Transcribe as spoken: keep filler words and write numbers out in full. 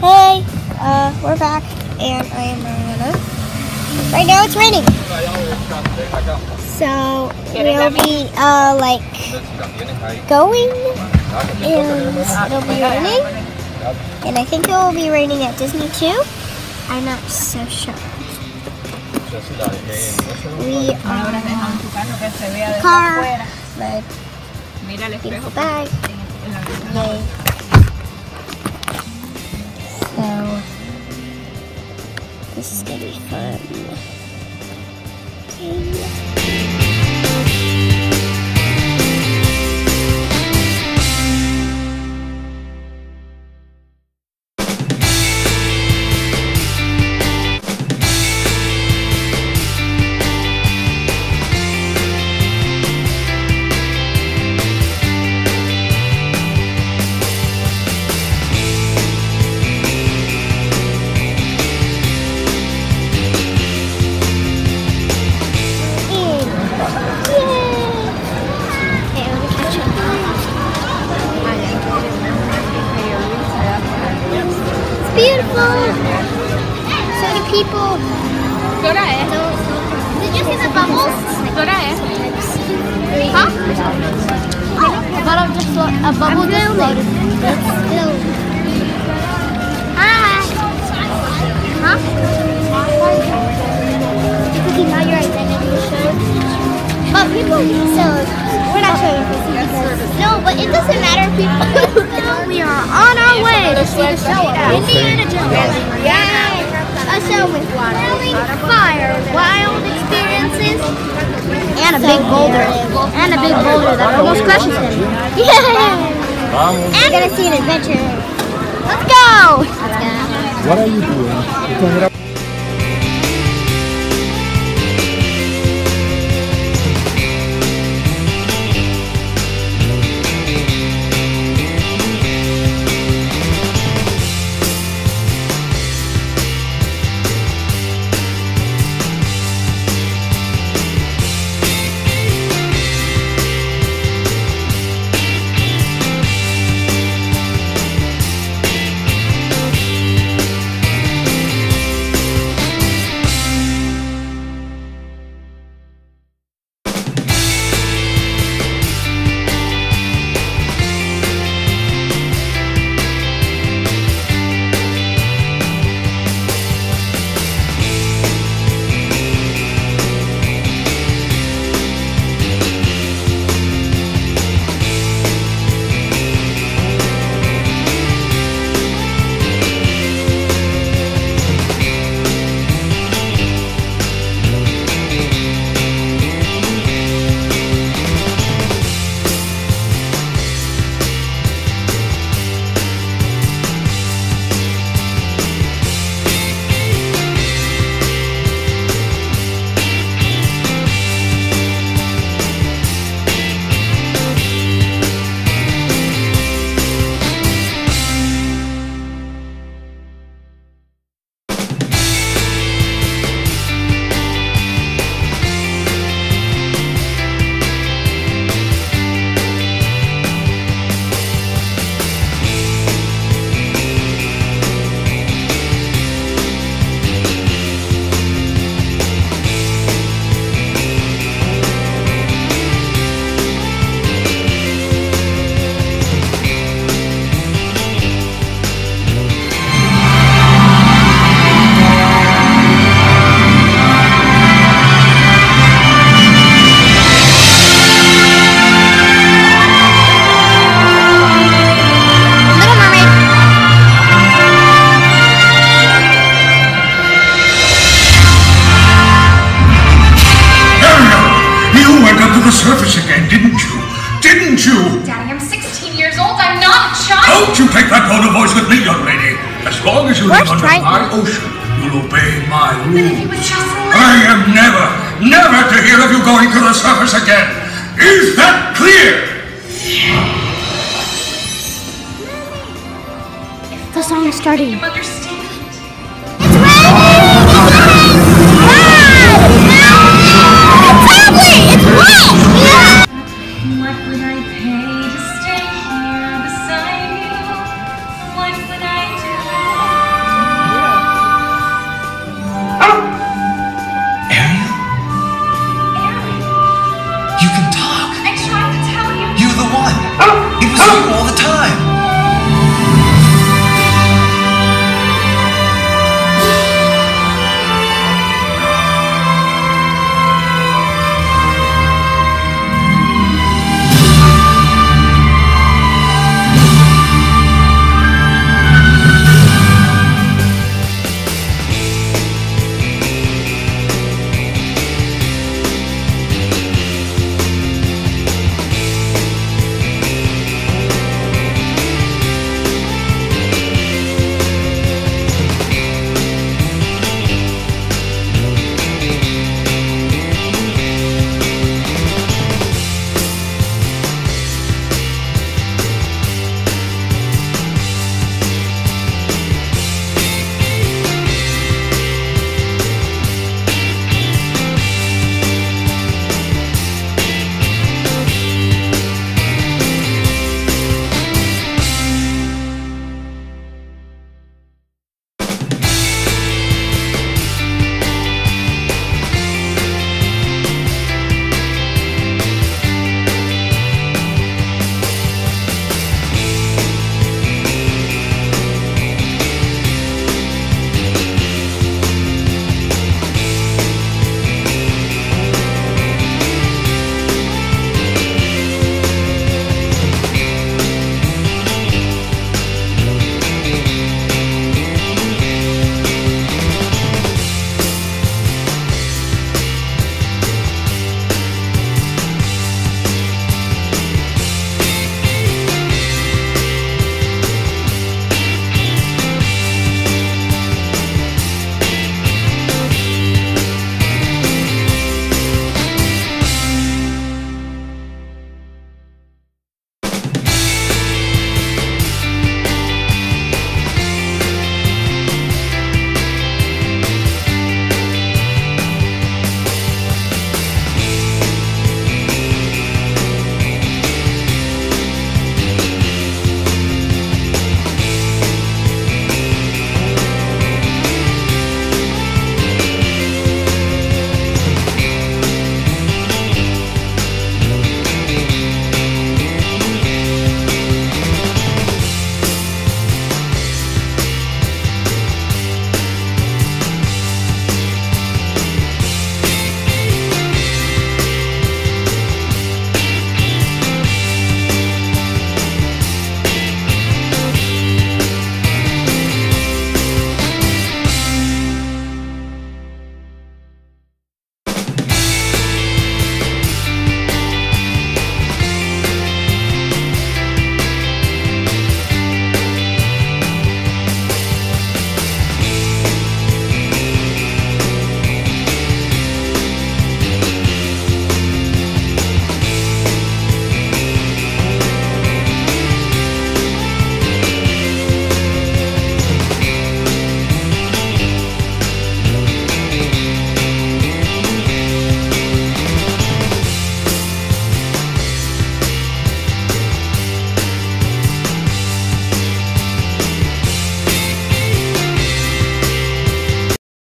Hey, uh, we're back, and I am Mariana. Right now it's raining, so we'll be, uh, like, going, and it'll be raining, and I think it will be raining at Disney too. I'm not so sure. We are in the car, my beautiful bag. Yay. So, this is gonna be fun. Okay. Beautiful! So the people. ¿Qué hora es? Did you see the bubbles? ¿Qué hora es? Huh? A bubble just floated. A bubble just floated. Hi! Huh? Cookie, now your identity shows. But people, so we're not showing this because no, but it doesn't matter if people. We are on our way to see the show of Indiana Jones. Yay! A show with thrilling fire, wild experiences, and a big boulder, and a big boulder that almost crushes him. Yeah! And we're gonna see an adventure. Let's go! Let's go. What are you doing? Surface again, didn't you? Didn't you? Daddy, I'm sixteen years old. I'm not a child. Don't you take that tone of voice with me, young lady. As long as you live under my ocean, you'll obey my rules. But if you would just let I am never, never to hear of you going to the surface again. Is that clear? The song is starting. you understand.